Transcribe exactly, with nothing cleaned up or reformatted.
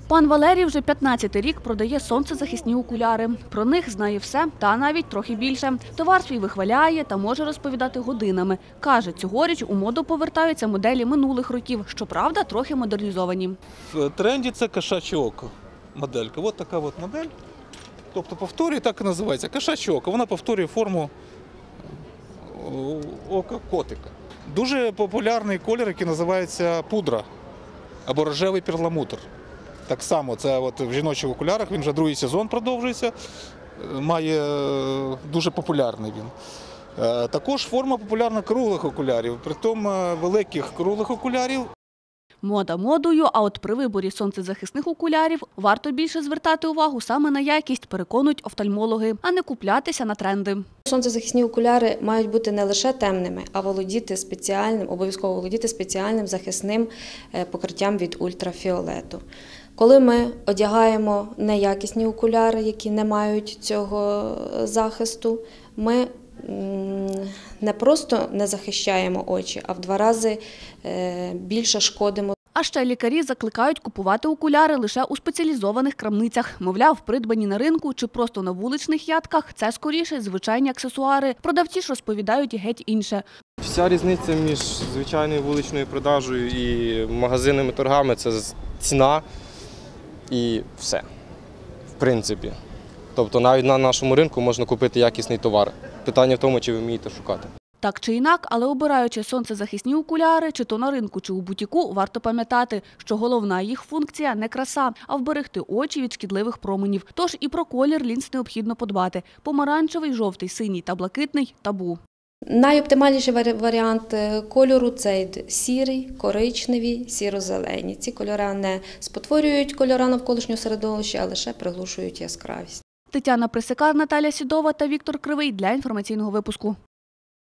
Пан Валерій вже п'ятнадцятий рік продає сонцезахисні окуляри. Про них знає все, та навіть трохи більше. Товар свій вихваляє та може розповідати годинами. Каже, цьогоріч у моду повертаються моделі минулих років, щоправда, трохи модернізовані. В тренді це кошаче око моделька. Ось така от модель. Тобто повторює, так і називається, кошаче око. Вона повторює форму ока котика. Дуже популярний колір, який називається пудра або рожевий перламутр. Так само, це от в жіночих окулярах, він вже другий сезон продовжується, має дуже популярний він. Також форма популярна круглих окулярів, притом великих круглих окулярів. Мода модою, а от при виборі сонцезахисних окулярів варто більше звертати увагу саме на якість, переконують офтальмологи, а не куплятися на тренди. Сонцезахисні окуляри мають бути не лише темними, а володіти спеціальним, обов'язково володіти спеціальним захисним покриттям від ультрафіолету. Коли ми одягаємо неякісні окуляри, які не мають цього захисту, ми не просто не захищаємо очі, а в два рази більше шкодимо. А ще лікарі закликають купувати окуляри лише у спеціалізованих крамницях. Мовляв, придбані на ринку чи просто на вуличних ядках – це скоріше звичайні аксесуари. Продавці ж розповідають геть інше. Вся різниця між звичайною вуличною продажею і магазинними торгами – це ціна і все, в принципі. Тобто навіть на нашому ринку можна купити якісний товар. Питання в тому, чи ви вмієте шукати. Так чи інак, але обираючи сонцезахисні окуляри, чи то на ринку, чи у бутіку, варто пам'ятати, що головна їх функція – не краса, а вберегти очі від шкідливих променів. Тож і про колір лінз необхідно подбати. Помаранчевий, жовтий, синій та блакитний – табу. Найоптимальніший варіант кольору – це сірий, коричневі, сіро-зелені. Ці кольори не спотворюють кольори навколишнього середовища, а лише приглушують яскравість. Тетяна Присикар, Наталя Сідова та Віктор Кривий для інформаційного випуску.